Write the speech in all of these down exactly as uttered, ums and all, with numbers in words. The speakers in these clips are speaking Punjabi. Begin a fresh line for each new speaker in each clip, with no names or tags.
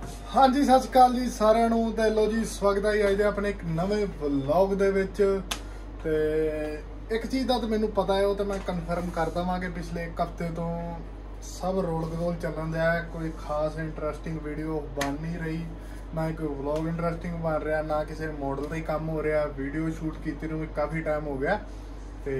हाँ जी सत श्री अकाल जी सारिਆਂ ਨੂੰ ਤੇ ਲੋ जी स्वागत है अज अपने एक नवे व्लॉग दे विच। ते एक चीज़ का तो मैनू पता है, वो तो मैं कन्फर्म कर देवां कि पिछले एक हफ्ते तो सब रोल गदोल चलन दिया है। कोई खास इंटरस्टिंग वीडियो बन नहीं रही, ना ही कोई व्लॉग इंटरस्टिंग बन रहा, ना किसी मॉडल का ही काम हो रहा। वीडियो शूट कीते नूं काफ़ी टाइम हो गया, तो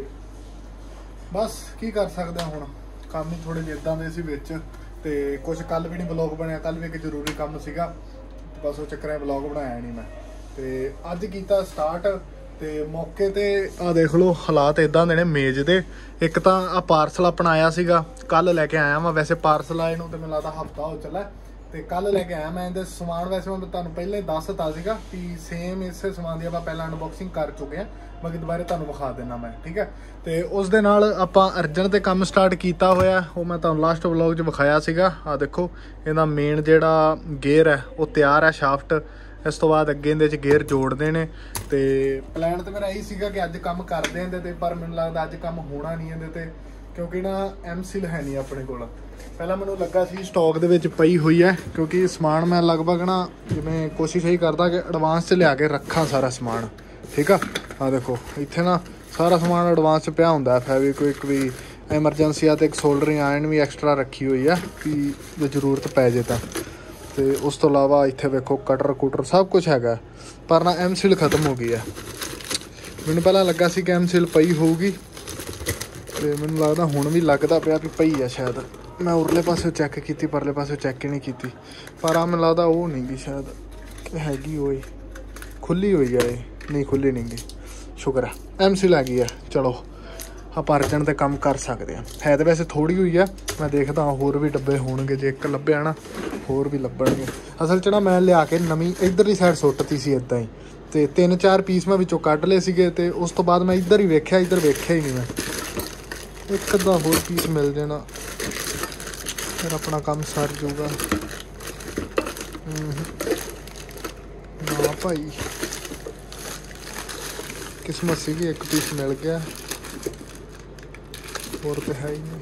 बस की कर सकते हुण काम ही थोड़े जिहे इदां दे सी विच। तो कुछ कल भी नहीं ब्लॉग बनया, कल भी एक जरूरी काम सीगा, बस वो चक्कर ब्लॉग बनाया नहीं मैं। तो अज किया स्टार्ट, तो मौके ते आ देख लो हालात इदां दे ने मेज दे। एक तो आ पार्सल अपना आया सीगा, कल लैके आया मैं। वैसे पार्सल आए नूं तो मैनूं लगदा हफ्ता हो चला, तो कल लैके आया मैं। इहदे समान वैसे मैं तुहानूं पहले ही दस दित्ता सीगा कि सेम इस समान की आपां पहलां अनबॉक्सिंग कर चुके हैं, बाकी दोबारा तुहानूं विखा देना मैं, ठीक है। तो उस दे नाल आपां अर्जन ते काम स्टार्ट किया होया, वो मैं तुहानूं लास्ट व्लॉग च विखाया सीगा। आ देखो इहदा मेन जिहड़ा गेयर है वो तैयार है, शाफ्ट। इस तो बाद अगे इहदे च गेयर जोड़ते हैं। तो प्लैन तो मेरा यही सीगा कि अज काम करदे इहदे ते, पर मैनूं लगदा अज काम होना नहीं इहदे ते, क्योंकि ना एम सील है नहीं अपने कोल। पहला मैनूं लगा सी स्टॉक दे विच पई हुई है, क्योंकि समान मैं लगभग ना जिवें कोशिश यही करदा कि एडवांस च लिया के रखा सारा समान, ठीक है। आ देखो इत्थे ना सारा समान एडवांस च पिया हुंदा है, फैविक्विक भी, एमरजेंसी आ, एक सोल्डरिंग आयरन भी एक्सट्रा रखी हुई है कि जो जरूरत पै जे तां। तो उस तो इलावा इत्थे वेखो कटर कुटर सब कुछ हैगा, पर ना एम सील खत्म हो गई है। मैनूं पहलां लगा सी कि एम सील पई होऊगी, तो मैनूं लगदा हुण भी लगदा पिया भी पई है शायद। मैं उरले पासे चैक की, परले पासे चैक ही नहीं की, पर आ मैनूं लगदा वो नहीं गी शायद हैगी, वो खुली हुई है। ये नहीं खुली नहीं गी, शुक्र है एम सील हैगी है। चलो आप अर्जन ते काम कर सकते हैं। है तो वैसे थोड़ी हुई है, मैं देखदा होर भी डब्बे होणगे, जे एक लभ्या ना होर भी लभणगे। असल च ना मैं लिया के नवीं इधरली साइड सुट्टती सी इदां ही, तो तीन चार पीस मैं विचों कढ लए सीगे। ते उस तो बाद मैं इधर ही वेख्या, इधर वेख्या ही नहीं मैं। एक अद्धा होर पीस मिल जाना फिर अपना काम सर जाऊगा। ना भाई किस्मत सी कि एक पीस मिल गया, और तो है ही नहीं,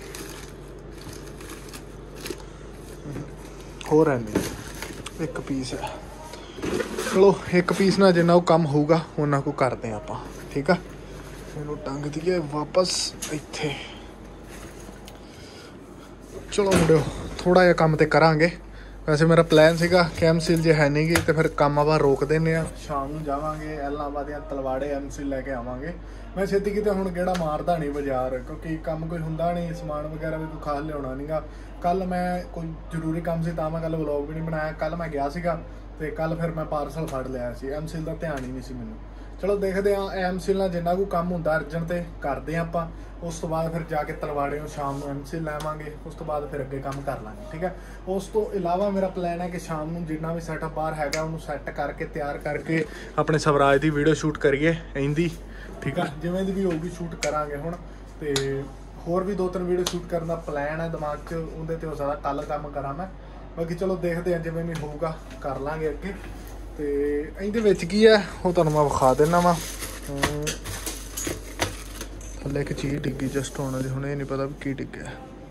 होर है नहीं, एक पीस है। चलो एक पीस ना जिन्ना काम होगा उन्ना को करते हैं आप, ठीक है। इनू टंग दिए वापस इत्थे। चलो मुड़ियो थोड़ा जिहा काम तो करांगे। वैसे मेरा प्लैन सीगा कि एम सील जे है नहीं गी तो फिर काम आप रोक देने, शाम को जावांगे इलाहाबाद या तलवाड़े एम सील लैके आवांगे। मैं छेती किते हुण गेड़ा मारदा नहीं बाजार, क्योंकि काम कोई हुंदा नहीं, समान वगैरह भी कोई खास लियाउणा नहीं गा। कल मैं कोई जरूरी काम सी तां मैं कल व्लॉग भी नहीं बनाया। कल मैं गया सीगा ते कल फिर मैं पार्सल फड़ लिया सी, एम सील का ध्यान ही नहीं सी मैनूं। चलो देखते हैं एम सील नाल जिन्ना कोई काम हुंदा अर्जन ते करदे आं आपां। उस तो बाद फिर जाके तलवाड़े शाम को एम सील लैवांगे, उस तो बाद फिर अगे काम कर लांगे, ठीक है। उस तो इलावा मेरा प्लैन है कि शाम को जिन्ना भी सैटअप बाहर हैगा उन्होंने सैट करके तैयार करके अपने स्वराज की वीडियो शूट करिए इंदी, ठीक है। जिवें दी भी होगी शूट करांगे हुण। ते होर भी दो तीन वीडियो शूट करने का प्लैन है दिमाग च, उहदे ते हो सकदा कल काम करा मैं। बाकी चलो देखते हैं जिवें भी होगा कर लांगे अगे। तो इहदे विच की है वो तुहानूं मैं विखा देना वा। थल्ले एक चीज़ डिग्गी जस्ट होना जी, हुणे नहीं पता भी की डिग्गया।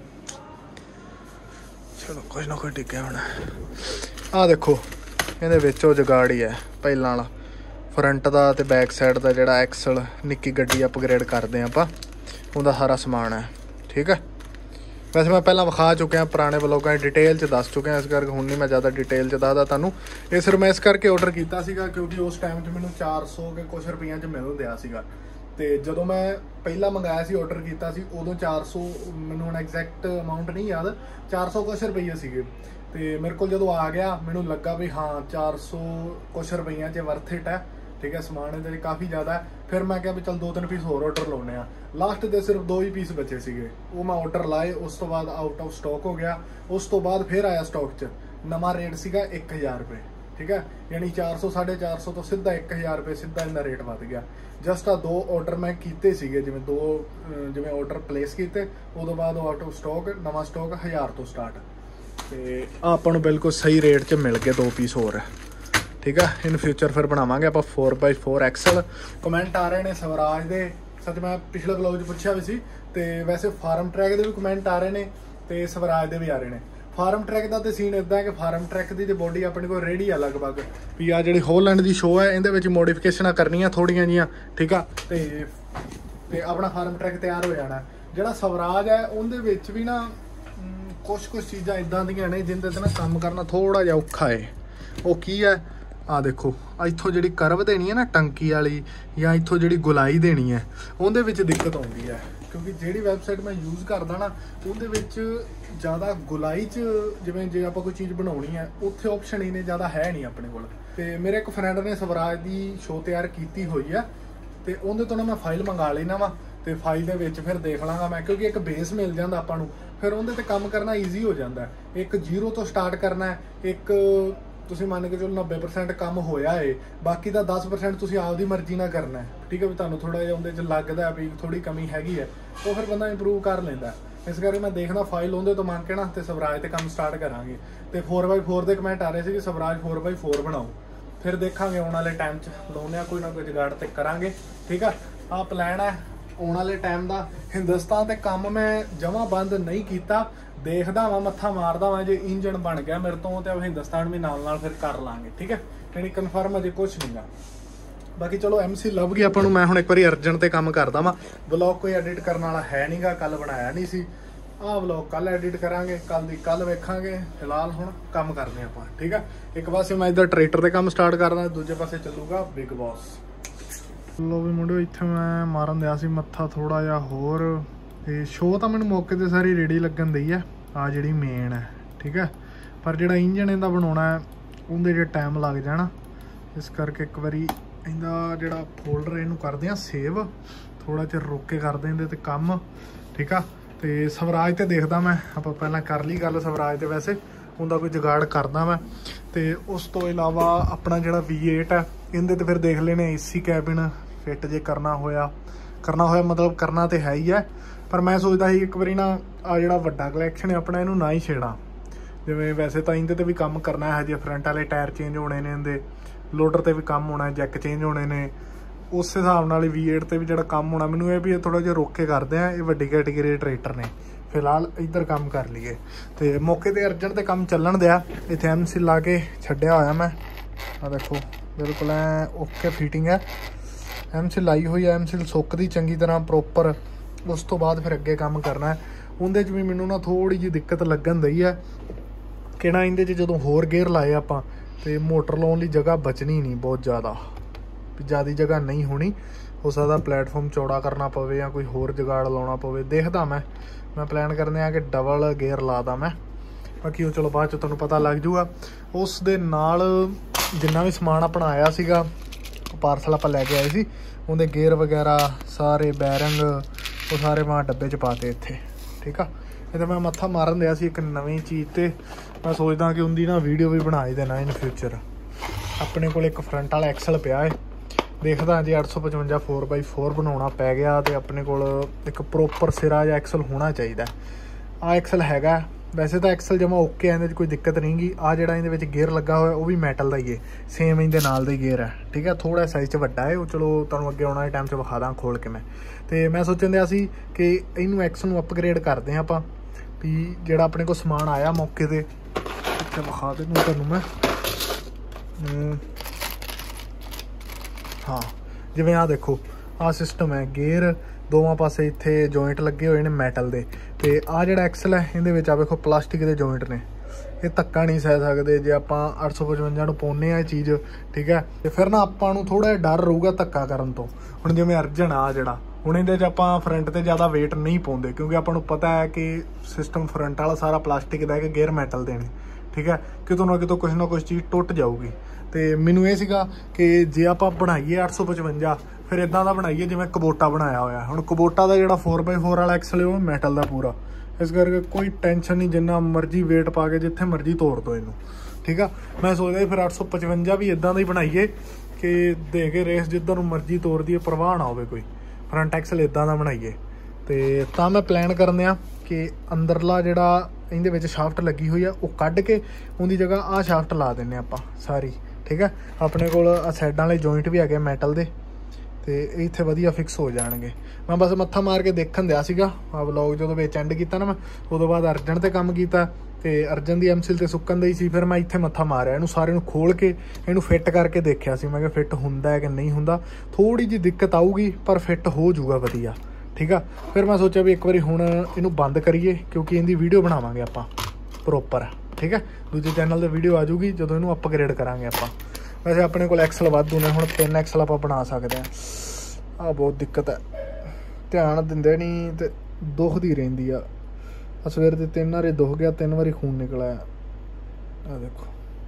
चलो कुछ ना कुछ डिग्गया होना। आ देखो इहदे विच वो जुगाड़ ही है पहलां वाला, फ्रंट का तो बैक साइड का जिहड़ा एक्सल निक्की गड्डी अपग्रेड करते हैं आपां, उहदा सारा समान है, ठीक है। वैसे मैं पहला विखा चुके हैं पुराने व्लॉगां डिटेल च दस चुके हैं, इस करके हुण नहीं मैं ज़्यादा डिटेल च दसदा तुहानूं। ये सिर्फ मैं इस करके ऑर्डर किया सीगा क्योंकि उस टाइम च मैनूं चार सौ के कुछ रुपये च मिल दिया सीगा। तो जो मैं पहला मंगाया सी ऑर्डर किया सी उदों चार सौ, मैनूं हुण एग्जैक्ट अमाउंट नहीं याद, चार सौ कुछ रुपये सीगे। तो मेरे को जो आ गया मैनूं लगा भी हाँ चार सौ कुछ रुपये च वर्थ इट है, ठीक है। समान इहदे काफ़ी ज़्यादा है। फिर मैं क्या भी चल दो तीन पीस होर ऑर्डर लाने आ। लास्ट दे सिर्फ दो ही पीस बचे सीगे, वो मैं ऑर्डर लाए, उस तो बाद आउट ऑफ स्टॉक हो गया। उस तो बाद फिर आया स्टॉक च नवा रेट सीगा एक हज़ार रुपये, ठीक है। यानी चार सौ साढ़े चार सौ तो सीधा एक हज़ार रुपये सीधा इनका रेट वध गया। जस्ट आ दो ऑर्डर मैं किए सीगे, जिवें दो जिवें ऑर्डर प्लेस किए उदों बाद आउट ऑफ स्टॉक नवा स्टॉक हज़ार तो स्टार्ट। तो आपां नूं बिल्कुल सही रेट च मिल गए दो पीस होर, ठीक है। इन फ्यूचर फिर बनावांगे आप four by four axle. Comment आ रहे हैं स्वराज दे, सच मैं पिछले व्लॉग च पुछया भी सी। ते वैसे फार्म ट्रैक के भी कमेंट आ रहे हैं, तो स्वराज के भी आ रहे हैं। ਫਾਰਮ ਟਰੈਕ ਦਾ ਤੇ ਸੀਨ ਇਦਾਂ ਹੈ ਕਿ ਫਾਰਮ ਟਰੈਕ ਦੀ ਤੇ ਬੋਡੀ ਆਪਣੇ ਕੋਲ ਰੈਡੀ ਆ ਲਗਭਗ ਵੀ ਆ ਜਿਹੜੀ ਹੋਲੈਂਡ ਦੀ ਸ਼ੋਅ ਹੈ ਇਹਦੇ ਵਿੱਚ ਮੋਡੀਫਿਕੇਸ਼ਨਾਂ ਕਰਨੀਆਂ ਥੋੜੀਆਂ ਜੀਆਂ ਠੀਕ ਆ ਤੇ ਤੇ ਆਪਣਾ ਫਾਰਮ ਟਰੈਕ ਤਿਆਰ ਹੋ ਜਾਣਾ। ਜਿਹੜਾ ਸਵਰਾਜ ਹੈ ਉਹਦੇ ਵਿੱਚ ਵੀ ਨਾ ਕੁਛ ਕੁਛ ਚੀਜ਼ਾਂ ਇਦਾਂ ਦੀਆਂ ਨੇ ਜਿੰਦੇ ਤੇ ਨਾ ਕੰਮ ਕਰਨਾ ਥੋੜਾ ਜਿਹਾ ਔਖਾ ਹੈ। ਉਹ ਕੀ ਹੈ ਆ ਦੇਖੋ ਇੱਥੋਂ ਜਿਹੜੀ ਕਰਵ ਦੇਣੀ ਹੈ ਨਾ ਟੰਕੀ ਵਾਲੀ ਜਾਂ ਇੱਥੋਂ ਜਿਹੜੀ ਗੁਲਾਈ ਦੇਣੀ ਹੈ ਉਹਦੇ ਵਿੱਚ ਦਿੱਕਤ ਆਉਂਦੀ ਹੈ ਕਿਉਂਕਿ ਜਿਹੜੀ ਵੈਬਸਾਈਟ ਮੈਂ ਯੂਜ਼ ਕਰਦਾ ਨਾ ਉਹਦੇ ਵਿੱਚ ਜ਼ਿਆਦਾ ਗੁਲਾਈ 'ਚ ਜਿਵੇਂ ਜੇ ਆਪਾਂ ਕੋਈ ਚੀਜ਼ ਬਣਾਉਣੀ ਹੈ ਉੱਥੇ ਆਪਸ਼ਨ ਇਹਨੇ ਜ਼ਿਆਦਾ ਹੈ ਨਹੀਂ ਆਪਣੇ ਕੋਲ। ਤੇ ਮੇਰੇ ਇੱਕ ਫਰੈਂਡ ਨੇ ਸਵਰਾਜ ਦੀ ਸ਼ੋਅ ਤਿਆਰ ਕੀਤੀ ਹੋਈ ਆ ਤੇ ਉਹਦੇ ਤੋਂ ਨਾ ਮੈਂ ਫਾਈਲ ਮੰਗਾ ਲੈਣਾ ਵਾ ਤੇ ਫਾਈਲ ਦੇ ਵਿੱਚ ਫਿਰ ਦੇਖ ਲਾਂਗਾ ਮੈਂ ਕਿਉਂਕਿ ਇੱਕ ਬੇਸ ਮਿਲ ਜਾਂਦਾ ਆਪਾਂ ਨੂੰ ਫਿਰ ਉਹਦੇ ਤੇ ਕੰਮ ਕਰਨਾ ਈਜ਼ੀ ਹੋ ਜਾਂਦਾ। ਇੱਕ ਜ਼ੀਰੋ ਤੋਂ ਸਟਾਰਟ ਕਰਨਾ ਇੱਕ ਤੁਸੀਂ ਮੰਨ ਕੇ ਚਲੋ ਨੱਬੇ ਪਰਸੈਂਟ ਕੰਮ ਹੋਇਆ ਏ ਬਾਕੀ ਦਾ ਦਸ ਪਰਸੈਂਟ ਤੁਸੀਂ ਆਪਦੀ ਮਰਜ਼ੀ ਨਾਲ ਕਰਨਾ ਠੀਕ ਹੈ ਵੀ ਤੁਹਾਨੂੰ ਥੋੜਾ ਜਿਹਾ ਉਹਦੇ 'ਚ ਲੱਗਦਾ ਵੀ ਥੋੜੀ ਕਮੀ ਹੈਗੀ ਹੈ ਉਹ ਫਿਰ ਬੰਦਾ ਇੰਪਰੂਵ ਕਰ ਲੈਂਦਾ। ਇਸ ਕਰਕੇ ਮੈਂ ਦੇਖਦਾ ਫਾਈਲ ਉਹਦੇ ਤੋਂ ਮੰਗ ਕੇ ਨਾ ਤੇ ਸਵਰਾਜ ਤੇ ਕੰਮ ਸਟਾਰਟ ਕਰਾਂਗੇ। ਤੇ ਫੋਰ ਬਾਈ ਫੋਰ ਦੇ ਕਮੈਂਟ ਆ ਰਹੇ ਸੀ ਕਿ ਸਵਰਾਜ ਫੋਰ ਬਾਈ ਫੋਰ ਬਣਾਓ ਫਿਰ ਦੇਖਾਂਗੇ ਆਉਣ ਵਾਲੇ ਟਾਈਮ 'ਚ ਲਾਉਂਦੇ ਆ ਕੋਈ ਨਾ ਕੋਈ ਜੁਗਾੜ ਤੇ ਕਰਾਂਗੇ ਠੀਕ ਆ। ਆਹ ਪਲਾਨ ਹੈ ਆਉਣ ਵਾਲੇ ਟਾਈਮ ਦਾ। ਹਿੰਦੁਸਤਾਨ ਤੇ ਕੰਮ ਮੈਂ ਜਮਾਂ ਬੰਦ ਨਹੀਂ ਕੀਤਾ ਦੇਖਦਾ ਵਾਂ ਮੱਥਾ ਮਾਰਦਾ ਵਾਂ ਜੇ ਇੰਜਣ ਬਣ ਗਿਆ ਮੇਰੇ ਤੋਂ ਤੇ ਹਿੰਦੁਸਤਾਨ ਵੀ ਨਾਲ ਨਾਲ ਫਿਰ ਕਰ ਲਾਂਗੇ ਠੀਕ ਹੈ। ਯਾਨੀ ਕਨਫਰਮ ਅਜੇ ਕੁਛ ਨਹੀਂ ਗਾ ਬਾਕੀ ਚਲੋ ਐਮਸੀ ਲੱਭ ਗਈ ਆਪਾਂ ਨੂੰ। ਮੈਂ ਹੁਣ ਇੱਕ ਵਾਰੀ ਅਰਜਨ ਤੇ ਕੰਮ ਕਰਦਾ ਵਾਂ। ਵਲੌਗ ਕੋਈ ਐਡਿਟ ਕਰਨ ਵਾਲਾ ਹੈ ਨਹੀਂ ਗਾ ਕੱਲ ਬਣਾਇਆ ਨਹੀਂ ਸੀ। ਆਹ ਵਲੌਗ ਕੱਲ ਐਡਿਟ ਕਰਾਂਗੇ ਕੱਲ ਦੀ ਕੱਲ ਵੇਖਾਂਗੇ। ਫਿਲਹਾਲ ਹੁਣ ਕੰਮ ਕਰਦੇ ਆਪਾਂ ਠੀਕ ਆ। ਇੱਕ ਪਾਸੇ ਮੈਂ ਇੱਧਰ ਟਰੈਕਟਰ ਤੇ ਕੰਮ ਸਟਾਰਟ ਕਰਦਾ ਦੂਜੇ ਪਾਸੇ ਚੱਲੂਗਾ ਬਿਗ ਬੌਸ। ਲੋ ਵੀ ਮੁੰਡਿਓ ਇੱਥੇ ਮੈਂ ਮਾਰਨ ਦਿਆ ਸੀ ਮੱਥਾ ਥੋੜਾ ਜਿਹਾ ਹੋਰ ਤੇ ਸ਼ੋਅ ਤਾਂ ਮੈਨੂੰ ਮੌਕੇ ਤੇ ਸਾਰੀ ਰੇਡੀ ਲੱਗਣ ਦਈ ਆ ਆ ਜਿਹੜੀ ਮੇਨ ਹੈ ਠੀਕ ਹੈ। ਪਰ ਜਿਹੜਾ ਇੰਜਣ ਇਹਦਾ ਬਣਾਉਣਾ ਹੈ ਉਹਦੇ ਜੇ ਟਾਈਮ ਲੱਗ ਜਾਣਾ ਇਸ ਕਰਕੇ ਇੱਕ ਵਾਰੀ ਇਹਦਾ ਜਿਹੜਾ ਫੋਲਡਰ ਇਹਨੂੰ ਕਰਦੇ ਆ ਸੇਵ ਥੋੜਾ ਚਿਰ ਰੋਕ ਕੇ ਕਰਦੇ ਇਹਦੇ ਤੇ ਕੰਮ ਠੀਕ ਆ। ਤੇ ਸਵਰਾਜ ਤੇ ਦੇਖਦਾ ਮੈਂ ਆਪਾਂ ਪਹਿਲਾਂ ਕਰ ਲਈ ਗੱਲ ਸਵਰਾਜ ਤੇ ਵੈਸੇ ਉਹਦਾ ਕੋਈ ਜੁਗਾੜ ਕਰਦਾ ਮੈਂ। ਤੇ ਉਸ ਤੋਂ ਇਲਾਵਾ ਆਪਣਾ ਜਿਹੜਾ ਵੀ ਏਟ ਹੈ ਇਹਦੇ ਤੇ ਫਿਰ ਦੇਖ ਲੈਣੇ ਏਸੀ ਕੈਬਿਨ ਫਿੱਟ ਜੇ ਕਰਨਾ ਹੋਇਆ ਕਰਨਾ ਹੋਇਆ ਮਤਲਬ ਕਰਨਾ ਤੇ ਹੈ ਹੀ ਹੈ। ਪਰ ਮੈਂ ਸੋਚਦਾ ਸੀ ਇੱਕ ਵਾਰੀ ਨਾ ਆ ਜਿਹੜਾ ਵੱਡਾ ਕਲੈਕਸ਼ਨ ਹੈ ਆਪਣਾ ਇਹਨੂੰ ਨਾ ਹੀ ਛੇੜਾਂ ਜਿਵੇਂ ਵੈਸੇ ਤਾਂ ਇਹਦੇ ਤੇ ਵੀ ਕੰਮ ਕਰਨਾ ਹੈ ਹਜੇ ਫਰੰਟ ਵਾਲੇ ਟਾਇਰ ਚੇਂਜ ਹੋਣੇ ਨੇ ਇਹਦੇ ਲੋਡਰ ਤੇ ਵੀ ਕੰਮ ਹੋਣਾ ਜੈਕ ਚੇਂਜ ਹੋਣੇ ਨੇ ਉਸ ਹਿਸਾਬ ਨਾਲ ਹੀ ਵੀ ਏਟ ਤੇ ਵੀ ਜਿਹੜਾ ਕੰਮ ਹੋਣਾ ਮੈਨੂੰ ਇਹ ਵੀ ਥੋੜਾ ਜਿਹਾ ਰੋਕ ਕੇ ਕਰਦੇ ਆ। ਇਹ ਵੱਡੀ ਕੈਟੇਗਰੀ ਦੇ ਟਰੈਕਟਰ ਨੇ ਫਿਲਹਾਲ ਇੱਧਰ ਕੰਮ ਕਰ ਲਈਏ ਤੇ ਮੌਕੇ ਤੇ ਅਰਜਨ ਤੇ ਕੰਮ ਚੱਲਣ ਦਿਆ। ਇੱਥੇ ਐਮ ਸੀ ਲਾ ਕੇ ਛੱਡਿਆ ਹੋਇਆ ਮੈਂ ਆ ਦੇਖੋ ਬਿਲਕੁਲ ਐ ਓਕੇ ਫਿਟਿੰਗ ਹੈ। ਐਮ ਸੀ ਲਾਈ ਹੋਈ ਹੈ ਐਮ ਸੀ ਸੁੱਕਦੀ ਚੰਗੀ ਤਰ੍ਹਾਂ ਪ੍ਰੋਪਰ ਉਸ ਤੋਂ ਬਾਅਦ ਫਿਰ ਅੱਗੇ ਕੰਮ ਕਰਨਾ। ਉਹਦੇ 'ਚ ਵੀ ਮੈਨੂੰ ਨਾ ਥੋੜ੍ਹੀ ਜਿਹੀ ਦਿੱਕਤ ਲੱਗਣ ਦਈ ਹੈ ਕਿ ਨਾ ਇਹਦੇ 'ਚ ਜਦੋਂ ਹੋਰ ਗੇਅਰ ਲਾਏ ਆਪਾਂ ਤੇ ਮੋਟਰ ਲਾਉਣ ਲਈ ਜਗ੍ਹਾ ਬਚਣੀ ਨਹੀਂ ਬਹੁਤ ਜ਼ਿਆਦਾ ਵੀ ਜ਼ਿਆਦਾ ਜਗ੍ਹਾ ਨਹੀਂ ਹੋਣੀ। ਹੋ ਸਕਦਾ ਪਲੇਟਫਾਰਮ ਚੌੜਾ ਕਰਨਾ ਪਵੇ ਜਾਂ ਕੋਈ ਹੋਰ ਜੁਗਾੜ ਲਾਉਣਾ ਪਵੇ ਦੇਖਦਾ ਮੈਂ ਮੈਂ ਪਲਾਨ ਕਰਦੇ ਆ ਕਿ ਡਬਲ ਗੇਅਰ ਲਾ ਦਾਂ ਮੈਂ ਬਾਕੀ ਉਹ ਚਲੋ ਬਾਅਦ 'ਚ ਤੁਹਾਨੂੰ ਪਤਾ ਲੱਗ ਜੂਗਾ। ਉਸ ਦੇ ਨਾਲ ਜਿੰਨਾ ਵੀ ਸਮਾਨ ਆਪਣਾ ਆਇਆ ਸੀਗਾ ਪਾਰਸਲ ਆਪਾਂ ਲੈ ਕੇ ਆਏ ਸੀ ਉਹਦੇ ਗੇਅਰ ਵਗੈਰਾ ਸਾਰੇ ਬੈਰਿੰਗ ਉਹ ਸਾਰੇ ਮੈਂ ਡੱਬੇ 'ਚ ਪਾਤੇ ਇੱਥੇ ਠੀਕ ਆ। ਇਹ ਤਾਂ ਮੈਂ ਮੱਥਾ ਮਾਰਨ ਦਿਆ ਸੀ ਇੱਕ ਨਵੀਂ ਚੀਜ਼ ਤੇ ਮੈਂ ਸੋਚਦਾ ਕਿ ਉਹਦੀ ਨਾ ਵੀਡੀਓ ਵੀ ਬਣਾ ਹੀ ਦੇਣਾ ਇਨ ਫਿਊਚਰ। ਆਪਣੇ ਕੋਲ ਇੱਕ ਫਰੰਟ ਵਾਲਾ ਐਕਸਲ ਪਿਆ ਹੈ ਦੇਖਦਾ ਜੇ ਅੱਠ ਸੌ ਪਚਵੰਜਾ ਫੋਰ ਬਾਈ ਫੋਰ ਬਣਾਉਣਾ ਪੈ ਗਿਆ ਤੇ ਆਪਣੇ ਕੋਲ ਇੱਕ ਪ੍ਰੋਪਰ ਸਿਰਾ ਜਾਂ ਐਕਸਲ ਹੋਣਾ ਚਾਹੀਦਾ। ਆਹ ਐਕਸਲ ਹੈਗਾ ਵੈਸੇ ਤਾਂ ਐਕਸਲ ਜਮਾ ਓਕੇ ਆ ਇਹਦੇ 'ਚ ਕੋਈ ਦਿੱਕਤ ਨਹੀਂ ਗੀ। ਆਹ ਜਿਹੜਾ ਇਹਦੇ ਵਿੱਚ ਗੇਅਰ ਲੱਗਾ ਹੋਇਆ ਉਹ ਵੀ ਮੈਟਲ ਦਾ ਹੀ ਹੈ ਸੇਮ ਇਹਦੇ ਨਾਲ ਦਾ ਹੀ ਗੇਅਰ ਹੈ ਠੀਕ ਹੈ। ਥੋੜਾ ਸਾਈਜ਼ 'ਚ ਵੱਡਾ ਹੈ ਉਹ ਚਲੋ ਤੁਹਾਨੂੰ ਅੱਗੇ ਆਉਣ ਵਾਲੇ ਟਾਈਮ 'ਚ ਵਿਖਾ ਦਾਂ ਖੋਲ ਕੇ ਮੈਂ। ਤੇ ਮੈਂ ਸੋਚਣ ਦਿਆ ਸੀ ਕਿ ਇਹਨੂੰ ਐਕਸ ਨੂੰ ਅਪਗ੍ਰੇਡ ਕਰਦੇ ਹਾਂ ਆਪਾਂ ਵੀ ਜਿਹੜਾ ਆਪਣੇ ਕੋਲ ਸਮਾਨ ਆਇਆ ਮੌਕੇ ਤੇ ਇੱਥੇ ਵਿਖਾ ਦੇਣਾ ਤੁਹਾਨੂੰ ਮੈਂ। ਹਾਂ ਜਿਵੇਂ ਆਹ ਦੇਖੋ ਆਹ ਸਿਸਟਮ ਹੈ ਗੇਅਰ ਦੋਵਾਂ ਪਾਸੇ ਇੱਥੇ ਜੁਆਇੰਟ ਲੱਗੇ ਹੋਏ ਨੇ ਮੈਟਲ ਦੇ ਤੇ ਆਹ ਜਿਹੜਾ ਐਕਸਲ ਹੈ ਇਹਦੇ ਵਿੱਚ ਆ ਵੇਖੋ ਪਲਾਸਟਿਕ ਦੇ ਜੁਆਇੰਟ ਨੇ ਇਹ ਧੱਕਾ ਨਹੀਂ ਸਹਿ ਸਕਦੇ ਜੇ ਆਪਾਂ ਅੱਠ ਸੌ ਪਚਵੰਜਾ ਨੂੰ ਪਾਉਂਦੇ ਆ ਇਹ ਚੀਜ਼ ਠੀਕ ਹੈ। ਤੇ ਫਿਰ ਨਾ ਆਪਾਂ ਨੂੰ ਥੋੜਾ ਜਿਹਾ ਡਰ ਰਹੂਗਾ ਧੱਕਾ ਕਰਨ ਤੋਂ। ਹੁਣ ਜਿਵੇਂ ਅਰਜਨ ਆ ਜਿਹੜਾ ਹੁਣ ਇਹਦੇ 'ਚ ਆਪਾਂ ਫਰੰਟ ਤੇ ਜ਼ਿਆਦਾ ਵੇਟ ਨਹੀਂ ਪਾਉਂਦੇ ਕਿਉਂਕਿ ਆਪਾਂ ਨੂੰ ਪਤਾ ਹੈ ਕਿ ਸਿਸਟਮ ਫਰੰਟ ਵਾਲਾ ਸਾਰਾ ਪਲਾਸਟਿਕ ਦਾ ਹੈ ਕਿ ਗੇਅਰ ਮੈਟਲ ਦੇ ਨੇ ਠੀਕ ਹੈ। ਕਿਤੋਂ ਨਾ ਕਿਤੋਂ ਕੁਛ ਨਾ ਕੁਛ ਚੀਜ਼ ਟੁੱਟ ਜਾਊਗੀ। ਤੇ ਮੈਨੂੰ ਇਹ ਸੀਗਾ ਕਿ ਜੇ ਆਪਾਂ ਬਣਾਈਏ ਅੱਠ ਸੌ ਪਚਵੰਜਾ ਫਿਰ ਇੱਦਾਂ ਦਾ ਬਣਾਈਏ ਜਿਵੇਂ ਕਬੋਟਾ ਬਣਾਇਆ ਹੋਇਆ। ਹੁਣ ਕਬੋਟਾ ਦਾ ਜਿਹੜਾ ਫੋਰ ਬਾਈ ਫੋਰ ਵਾਲਾ ਐਕਸਲ ਉਹ ਮੈਟਲ ਦਾ ਪੂਰਾ ਇਸ ਕਰਕੇ ਕੋਈ ਟੈਨਸ਼ਨ ਨਹੀਂ ਜਿੰਨਾ ਮਰਜ਼ੀ ਵੇਟ ਪਾ ਕੇ ਜਿੱਥੇ ਮਰਜ਼ੀ ਤੋੜ ਦਿਓ ਇਹਨੂੰ ਠੀਕ ਆ। ਮੈਂ ਸੋਚਦਾ ਫਿਰ ਅੱਠ ਸੌ ਪਚਵੰਜਾ ਵੀ ਇੱਦਾਂ ਦਾ ਹੀ ਬਣਾਈਏ ਕਿ ਦੇ ਕੇ ਰੇਸ ਜਿੱਦਾਂ ਨੂੰ ਮਰਜ਼ੀ ਤੋੜਦੀ ਹੈ ਪਰਵਾਹ ਨਾ ਹੋਵੇ ਕੋਈ ਫਰੰਟ ਐਕਸਲ ਇੱਦਾਂ ਦਾ ਬਣਾਈਏ। ਤੇ ਤਾਂ ਮੈਂ ਪਲਾਨ ਕਰਦੇ ਆ ਕਿ ਅੰਦਰਲਾ ਜਿਹੜਾ ਇਹਦੇ ਵਿੱਚ ਸ਼ਾਫਟ ਲੱਗੀ ਹੋਈ ਆ ਉਹ ਕੱਢ ਕੇ ਉਹਦੀ ਜਗ੍ਹਾ ਆਹ ਸ਼ਾਫਟ ਲਾ ਦਿੰਦੇ ਆਪਾਂ ਸਾਰੀ ਠੀਕ ਹੈ। ਆਪਣੇ ਕੋਲ ਆ ਸਾਈਡਾਂ ਵਾਲੇ ਜੁਆਇੰਟ ਵੀ ਹੈਗੇ ਮੈਟਲ ਦੇ ਤੇ ਇੱਥੇ ਵਧੀਆ ਫਿਕਸ ਹੋ ਜਾਣਗੇ। ਮੈਂ ਬਸ ਮੱਥਾ ਮਾਰ ਕੇ ਦੇਖਣ ਦਿਆ ਸੀਗਾ ਆ ਵਲੌਗ ਜਦੋਂ ਵਿੱਚ ਐਂਡ ਕੀਤਾ ਨਾ ਮੈਂ ਉਦੋਂ ਬਾਅਦ ਅਰਜਨ ਤੇ ਕੰਮ ਕੀਤਾ ਤੇ ਅਰਜਨ ਦੀ ਐਮਸੀਲ ਤੇ ਸੁੱਕਣ ਦੀ ਸੀ। ਫਿਰ ਮੈਂ ਇੱਥੇ ਮੱਥਾ ਮਾਰਿਆ, ਇਹਨੂੰ ਸਾਰੇ ਨੂੰ ਖੋਲ ਕੇ ਇਹਨੂੰ ਫਿੱਟ ਕਰਕੇ ਦੇਖਿਆ ਸੀ। ਮੈਂ ਕਿਹਾ ਫਿੱਟ ਹੁੰਦਾ ਕਿ ਨਹੀਂ ਹੁੰਦਾ, ਥੋੜੀ ਜਿਹੀ ਦਿੱਕਤ ਆਊਗੀ ਪਰ ਫਿੱਟ ਹੋ ਜਾਊਗਾ ਵਧੀਆ, ਠੀਕ ਆ। ਫਿਰ ਮੈਂ ਸੋਚਿਆ ਵੀ ਇੱਕ ਵਾਰੀ ਹੁਣ ਇਹਨੂੰ ਬੰਦ ਕਰੀਏ, ਕਿਉਂਕਿ ਇਹਦੀ ਵੀਡੀਓ ਬਣਾਵਾਂਗੇ ਆਪਾਂ ਪ੍ਰੋਪਰ, ਠੀਕ ਹੈ। ਦੂਜੇ ਚੈਨਲ 'ਤੇ ਵੀਡੀਓ ਆ ਜਾਊਗੀ ਜਦੋਂ ਇਹਨੂੰ ਅਪਗ੍ਰੇਡ ਕਰਾਂਗੇ ਆਪਾਂ। ਵੈਸੇ ਆਪਣੇ ਕੋਲ ਐਕਸਲ ਵਾਧੂ ਨੇ, ਹੁਣ ਤਿੰਨ ਐਕਸਲ ਆਪਾਂ ਬਣਾ ਸਕਦੇ ਹਾਂ। ਆਹ ਬਹੁਤ ਦਿੱਕਤ ਹੈ, ਧਿਆਨ ਦਿੰਦੇ ਨਹੀਂ ਅਤੇ ਦੁਖਦੀ ਰਹਿੰਦੀ ਆ। ਸਵੇਰ ਦੇ ਤਿੰਨ ਵਾਰੀ ਦੁਖ ਗਿਆ, ਤਿੰਨ ਵਾਰੀ ਖੂਨ ਨਿਕਲ ਆਇਆ। ਆਹ ਦੇਖੋ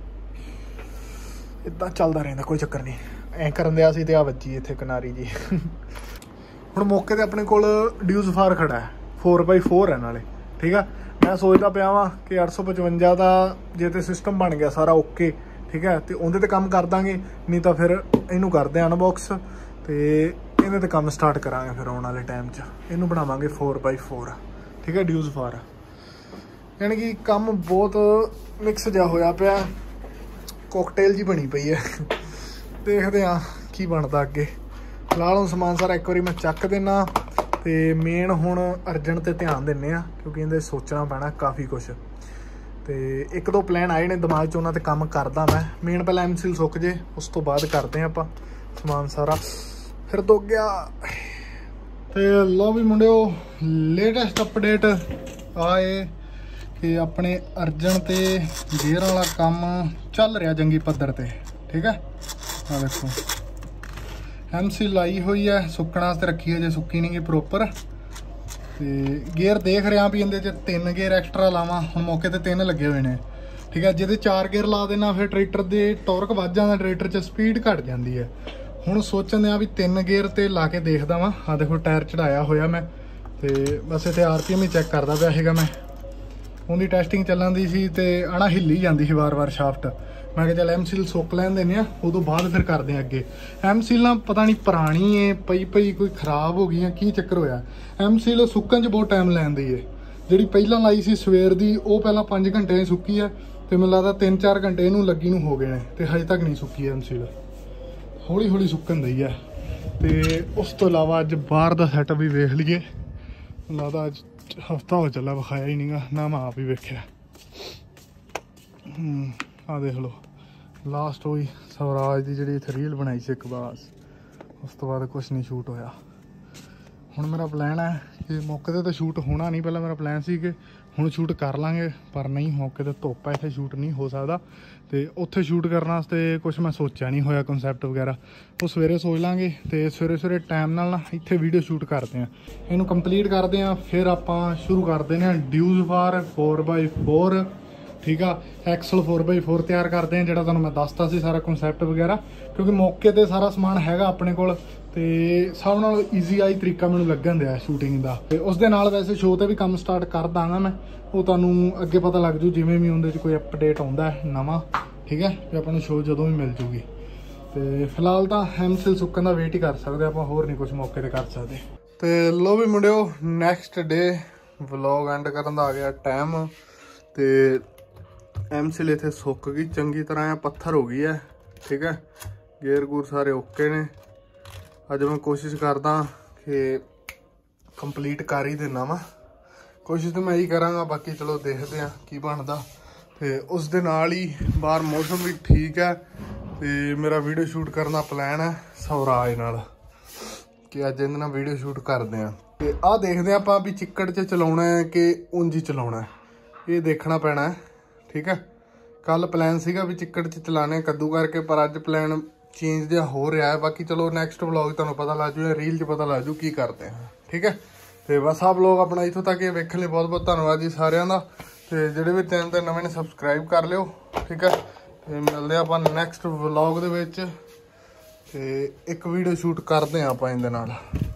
ਇੱਦਾਂ ਚੱਲਦਾ ਰਹਿੰਦਾ, ਕੋਈ ਚੱਕਰ ਨਹੀਂ। ਐਂ ਕਰਨ ਦਿਆ ਸੀ ਤੇ ਆ ਵੱਜੀ ਇੱਥੇ ਕਿਨਾਰੀ ਜੀ। ਹੁਣ ਮੌਕੇ 'ਤੇ ਆਪਣੇ ਕੋਲ ਡਿਊਜ਼ ਫਾਰ ਖੜਾ ਹੈ, ਫੋਰ ਬਾਈ ਫੋਰ ਹੈ ਨਾਲੇ, ਠੀਕ ਆ। ਮੈਂ ਸੋਚਦਾ ਪਿਆ ਵਾਂ ਕਿ ਅੱਠ ਸੌ ਪਚਵੰਜਾ ਦਾ ਜੇ ਤਾਂ ਸਿਸਟਮ ਬਣ ਗਿਆ ਸਾਰਾ ਓਕੇ, ਠੀਕ ਹੈ, ਅਤੇ ਉਹਦੇ 'ਤੇ ਕੰਮ ਕਰ ਦਾਂਗੇ। ਨਹੀਂ ਤਾਂ ਫਿਰ ਇਹਨੂੰ ਕਰਦੇ ਅਨਬੋਕਸ ਅਤੇ ਇਹਦੇ 'ਤੇ ਕੰਮ ਸਟਾਰਟ ਕਰਾਂਗੇ ਫਿਰ ਆਉਣ ਵਾਲੇ ਟਾਈਮ 'ਚ। ਇਹਨੂੰ ਬਣਾਵਾਂਗੇ ਫੋਰ ਬਾਈ ਫੋਰ, ਠੀਕ ਹੈ, ਡਿਊਜ਼ ਫਾਰ। ਯਾਨੀ ਕਿ ਕੰਮ ਬਹੁਤ ਮਿਕਸ ਜਿਹਾ ਹੋਇਆ ਪਿਆ, ਕੋਕਟੇਲ ਜੀ ਬਣੀ ਪਈ ਹੈ। ਦੇਖਦੇ ਹਾਂ ਕੀ ਬਣਦਾ ਅੱਗੇ। ਫਿਲਹਾਲ ਹੁਣ ਸਮਾਨ ਸਾਰਾ ਇੱਕ ਵਾਰੀ ਮੈਂ ਚੱਕ ਦੇਣਾ ਅਤੇ ਮੇਨ ਹੁਣ ਅਰਜਨ 'ਤੇ ਧਿਆਨ ਦਿੰਦੇ ਹਾਂ, ਕਿਉਂਕਿ ਇਹਦੇ ਸੋਚਣਾ ਪੈਣਾ ਕਾਫੀ ਕੁਛ। ਅਤੇ ਇੱਕ ਦੋ ਪਲਾਨ ਆਏ ਨੇ ਦਿਮਾਗ 'ਚ, ਉਹਨਾਂ 'ਤੇ ਕੰਮ ਕਰਦਾ ਮੈਂ। ਮੇਨ ਪਹਿਲਾਂ ਐਮ ਸੀਲ ਸੁੱਕ ਜੇ, ਉਸ ਤੋਂ ਬਾਅਦ ਕਰਦੇ ਹਾਂ ਆਪਾਂ ਸਮਾਨ ਸਾਰਾ। ਫਿਰ ਦੁੱਖ ਗਿਆ। ਅਤੇ ਲਓ ਵੀ ਮੁੰਡਿਓ, ਲੇਟੈਸਟ ਅਪਡੇਟ ਆਏ ਕਿ ਆਪਣੇ ਅਰਜਨ 'ਤੇ ਗੇਅਰ ਵਾਲਾ ਕੰਮ ਚੱਲ ਰਿਹਾ ਚੰਗੀ ਪੱਧਰ 'ਤੇ, ਠੀਕ ਹੈ। ਆਹ ਦੇਖੋ ਐਮ ਸੀ ਲਾਈ ਹੋਈ ਹੈ, ਸੁੱਕਣ ਵਾਸਤੇ ਰੱਖੀ ਹੈ, ਜੇ ਸੁੱਕੀ ਨਹੀਂ ਗਈ ਪ੍ਰੋਪਰ। ਅਤੇ ਗੇਅਰ ਦੇਖ ਰਿਹਾ ਵੀ ਇਹਦੇ 'ਚ ਤਿੰਨ ਗੇਅਰ ਐਕਸਟਰਾ ਲਾਵਾਂ। ਹੁਣ ਮੌਕੇ 'ਤੇ ਤਿੰਨ ਲੱਗੇ ਹੋਏ ਨੇ, ਠੀਕ ਹੈ। ਜਿਹਦੇ ਚਾਰ ਗੇਅਰ ਲਾ ਦੇਣਾ ਫਿਰ ਟਰੈਕਟਰ ਦੇ ਟੌਰਕ ਵੱਧ ਜਾਂਦਾ, ਟਰੈਕਟਰ 'ਚ ਸਪੀਡ ਘੱਟ ਜਾਂਦੀ ਹੈ। ਹੁਣ ਸੋਚਦੇ ਆ ਵੀ ਤਿੰਨ ਗੇਅਰ 'ਤੇ ਲਾ ਕੇ ਦੇਖਦਾ ਵਾਂ। ਆਹ ਦੇਖੋ ਟਾਇਰ ਚੜਾਇਆ ਹੋਇਆ ਮੈਂ, ਅਤੇ ਬਸ ਇੱਥੇ ਆਰ ਪੀ ਐਮ ਹੀ ਚੈੱਕ ਕਰਦਾ ਪਿਆ ਹੈਗਾ ਮੈਂ। ਉਹਦੀ ਟੈਸਟਿੰਗ ਚੱਲਣ ਦੀ ਸੀ ਅਤੇ ਆਣਾ ਹਿੱਲੀ ਜਾਂਦੀ ਸੀ ਵਾਰ ਵਾਰ ਸ਼ਾਫਟ। ਮੈਂ ਕਿਹਾ ਚੱਲ ਐਮ ਸੀਲ ਸੁੱਕ ਲੈਣ ਦਿੰਦੇ ਹਾਂ, ਉਦੋਂ ਬਾਅਦ ਫਿਰ ਕਰਦੇ ਹਾਂ ਅੱਗੇ। ਐਮ ਸੀਲ ਨਾ ਪਤਾ ਨਹੀਂ ਪੁਰਾਣੀ ਹੈ, ਪਈ ਪਈ ਕੋਈ ਖ਼ਰਾਬ ਹੋ ਗਈ ਹੈ, ਕੀ ਚੱਕਰ ਹੋਇਆ। ਐਮ ਸੀਲ ਸੁੱਕਣ 'ਚ ਬਹੁਤ ਟਾਈਮ ਲੈਂਦੀ ਹੈ। ਜਿਹੜੀ ਪਹਿਲਾਂ ਲਾਈ ਸੀ ਸਵੇਰ ਦੀ, ਉਹ ਪਹਿਲਾਂ ਪੰਜ ਘੰਟੇ ਦੀ ਸੁੱਕੀ ਹੈ, ਅਤੇ ਮੈਨੂੰ ਲੱਗਦਾ ਤਿੰਨ ਚਾਰ ਘੰਟੇ ਇਹਨੂੰ ਲੱਗੀ ਨੂੰ ਹੋ ਗਏ ਨੇ, ਅਤੇ ਹਜੇ ਤੱਕ ਨਹੀਂ ਸੁੱਕੀ ਐਮ ਸੀਲ। ਹੌਲੀ ਹੌਲੀ ਸੁੱਕਣ ਦਈ ਹੈ। ਅਤੇ ਉਸ ਤੋਂ ਇਲਾਵਾ ਅੱਜ ਬਾਹਰ ਦਾ ਸੈਟਅਪ ਵੀ ਵੇਖ ਲਈਏ। ਮੈਨੂੰ ਲੱਗਦਾ ਅੱਜ ਹਫ਼ਤਾ ਹੋ ਚੱਲਾ, ਵਿਖਾਇਆ ਹੀ ਨਹੀਂਗਾ ਨਾ, ਮੈਂ ਆਪ ਹੀ ਵੇਖਿਆ। ਆਹ ਦੇਖ ਲਓ, ਲਾਸਟ ਹੋਈ ਸਵਰਾਜ ਦੀ ਜਿਹੜੀ ਇੱਥੇ ਰੀਲ ਬਣਾਈ ਸੀ ਇੱਕ, ਬਸ ਉਸ ਤੋਂ ਬਾਅਦ ਕੁਛ ਨਹੀਂ ਸ਼ੂਟ ਹੋਇਆ। ਹੁਣ ਮੇਰਾ ਪਲਾਨ ਹੈ ਕਿ ਮੌਕੇ 'ਤੇ ਤਾਂ ਸ਼ੂਟ ਹੋਣਾ ਨਹੀਂ। ਪਹਿਲਾਂ ਮੇਰਾ ਪਲਾਨ ਸੀ ਕਿ ਹੁਣ ਸ਼ੂਟ ਕਰ ਲਾਂਗੇ, ਪਰ ਨਹੀਂ, ਮੌਕੇ 'ਤੇ ਧੁੱਪ ਹੈ, ਇੱਥੇ ਸ਼ੂਟ ਨਹੀਂ ਹੋ ਸਕਦਾ। ਅਤੇ ਉੱਥੇ ਸ਼ੂਟ ਕਰਨ ਵਾਸਤੇ ਕੁਛ ਮੈਂ ਸੋਚਿਆ ਨਹੀਂ ਹੋਇਆ, ਕਨਸੈਪਟ ਵਗੈਰਾ ਉਹ ਸਵੇਰੇ ਸੋਚ ਲਾਂਗੇ। ਅਤੇ ਸਵੇਰੇ ਸਵੇਰੇ ਟਾਈਮ ਨਾਲ ਨਾ ਇੱਥੇ ਵੀਡੀਓ ਸ਼ੂਟ ਕਰਦੇ ਹਾਂ, ਇਹਨੂੰ ਕੰਪਲੀਟ ਕਰਦੇ ਹਾਂ, ਫਿਰ ਆਪਾਂ ਸ਼ੁਰੂ ਕਰ ਦਿੰਦੇ ਹਾਂ ਡਿਊਜ਼ ਫਾਰ ਫੋਰ ਬਾਈ ਫੋਰ, ਠੀਕ ਆ। ਐਕਸਲ ਫੋਰ ਬਾਈ ਫੋਰ ਤਿਆਰ ਕਰਦੇ ਹਾਂ, ਜਿਹੜਾ ਤੁਹਾਨੂੰ ਮੈਂ ਦੱਸਤਾ ਸੀ ਸਾਰਾ ਕਨਸੈਪਟ ਵਗੈਰਾ, ਕਿਉਂਕਿ ਮੌਕੇ 'ਤੇ ਸਾਰਾ ਸਮਾਨ ਹੈਗਾ ਆਪਣੇ ਕੋਲ। ਅਤੇ ਸਭ ਨਾਲੋਂ ਈਜ਼ੀ ਆਈ ਤਰੀਕਾ ਮੈਨੂੰ ਲੱਗਣ ਦਿਆ ਸ਼ੂਟਿੰਗ ਦਾ। ਅਤੇ ਉਸ ਦੇ ਨਾਲ ਵੈਸੇ ਸ਼ੋਅ 'ਤੇ ਵੀ ਕੰਮ ਸਟਾਰਟ ਕਰ ਦਾਂਗਾ ਮੈਂ, ਉਹ ਤੁਹਾਨੂੰ ਅੱਗੇ ਪਤਾ ਲੱਗ ਜੂ ਜਿਵੇਂ ਵੀ ਉਹਦੇ 'ਚ ਕੋਈ ਅਪਡੇਟ ਆਉਂਦਾ ਨਵਾਂ, ਠੀਕ ਹੈ। ਅਤੇ ਆਪਾਂ ਨੂੰ ਸ਼ੋਅ ਜਦੋਂ ਵੀ ਮਿਲ ਜੂਗੀ। ਅਤੇ ਫਿਲਹਾਲ ਤਾਂ ਐਮ ਸੀਲ ਸੁੱਕਣ ਦਾ ਵੇਟ ਹੀ ਕਰ ਸਕਦੇ ਆਪਾਂ, ਹੋਰ ਨਹੀਂ ਕੁਛ ਮੌਕੇ 'ਤੇ ਕਰ ਸਕਦੇ। ਅਤੇ ਲਓ ਵੀ ਮੁੰਡਿਓ, ਨੈਕਸਟ ਡੇ ਵਲੋਗ ਐਂਡ ਕਰਨ ਦਾ ਆ ਗਿਆ ਟਾਈਮ। ਅਤੇ ਐਮ ਸੀਲ ਇੱਥੇ ਸੁੱਕ ਗਈ ਚੰਗੀ ਤਰ੍ਹਾਂ, ਆ ਪੱਥਰ ਹੋ ਗਈ ਹੈ, ਠੀਕ ਹੈ। ਗੇਅਰ ਗੂਰ ਸਾਰੇ ਓਕੇ ਨੇ। ਅੱਜ ਮੈਂ ਕੋਸ਼ਿਸ਼ ਕਰਦਾ ਕਿ ਕੰਪਲੀਟ ਕਰ ਹੀ ਦੇਣਾ ਵਾ, ਕੋਸ਼ਿਸ਼ ਤਾਂ ਮੈਂ ਹੀ ਕਰਾਂਗਾ, ਬਾਕੀ ਚਲੋ ਦੇਖਦੇ ਹਾਂ ਕੀ ਬਣਦਾ। ਅਤੇ ਉਸ ਦੇ ਨਾਲ ਹੀ ਬਾਹਰ ਮੌਸਮ ਵੀ ਠੀਕ ਹੈ, ਅਤੇ ਮੇਰਾ ਵੀਡੀਓ ਸ਼ੂਟ ਕਰਨ ਦਾ ਪਲਾਨ ਹੈ ਸਵਰਾਜ ਨਾਲ, ਕਿ ਅੱਜ ਇਹਦੇ ਨਾਲ ਵੀਡੀਓ ਸ਼ੂਟ ਕਰਦੇ ਹਾਂ। ਅਤੇ ਆਹ ਦੇਖਦੇ ਹਾਂ ਆਪਾਂ ਵੀ ਚਿੱਕੜ 'ਚ ਚਲਾਉਣਾ ਹੈ ਕਿ ਉਂਝ ਹੀ ਚਲਾਉਣਾ ਹੈ, ਇਹ ਦੇਖਣਾ ਪੈਣਾ ਹੈ, ਠੀਕ ਹੈ। ਕੱਲ ਪਲਾਨ ਸੀਗਾ ਵੀ ਚਿੱਕੜ 'ਚ ਚਲਾਣੇ ਕੱਦੂ ਕਰਕੇ, ਪਰ ਅੱਜ ਪਲਾਨ ਚੇਂਜ ਜਿਹਾ ਹੋ ਰਿਹਾ ਹੈ। ਬਾਕੀ ਚਲੋ ਨੈਕਸਟ ਵਲੋਗ ਤੁਹਾਨੂੰ ਪਤਾ ਲੱਗ ਜੂ, ਰੀਲ 'ਚ ਪਤਾ ਲੱਗ ਜੂ ਕੀ ਕਰਦੇ ਹਾਂ, ਠੀਕ ਹੈ। ਅਤੇ ਬਸ ਆਹ ਵਲੋਗ ਆਪਣਾ ਇੱਥੋਂ ਤੱਕ ਇਹ ਵੇਖਣ ਲਈ ਬਹੁਤ ਬਹੁਤ ਧੰਨਵਾਦ ਜੀ ਸਾਰਿਆਂ ਦਾ। ਅਤੇ ਜਿਹੜੇ ਵੀ ਚੈਨਲ 'ਤੇ ਨਵੇਂ ਨੇ ਸਬਸਕ੍ਰਾਈਬ ਕਰ ਲਿਓ, ਠੀਕ ਹੈ। ਅਤੇ ਮਿਲਦੇ ਆਪਾਂ ਨੈਕਸਟ ਵਲੋਗ ਦੇ ਵਿੱਚ, ਅਤੇ ਇੱਕ ਵੀਡੀਓ ਸ਼ੂਟ ਕਰਦੇ ਹਾਂ ਆਪਾਂ ਇਹਦੇ ਨਾਲ।